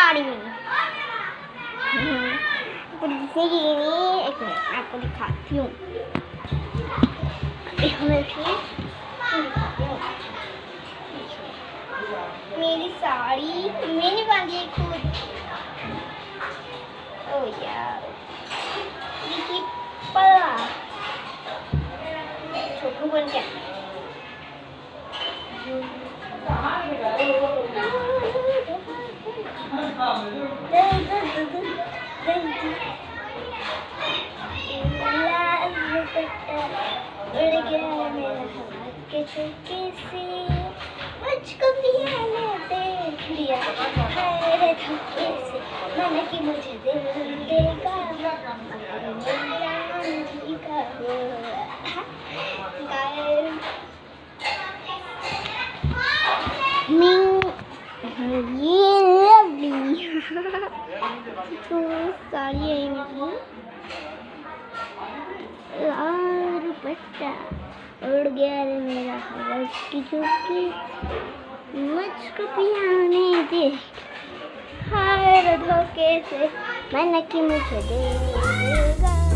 साड़ी में। एक मिनट आपको दिखाती हूँ। मेरी साड़ी मैंने बांधी है खुद। ओ यार ये पला छोटू बन गया। उड़ गया मेरा हवा के झोंके से, मुझको भी आने देख लिया है धोखे से, मन की मुझे दिल देगा ये लवली तो साड़ी है मेरी और दुपट्टा। उड़ गया रे मेरा हवा की झोंके, मुझको पियाने दे हाय धोखे से, मन की मुझे देगा।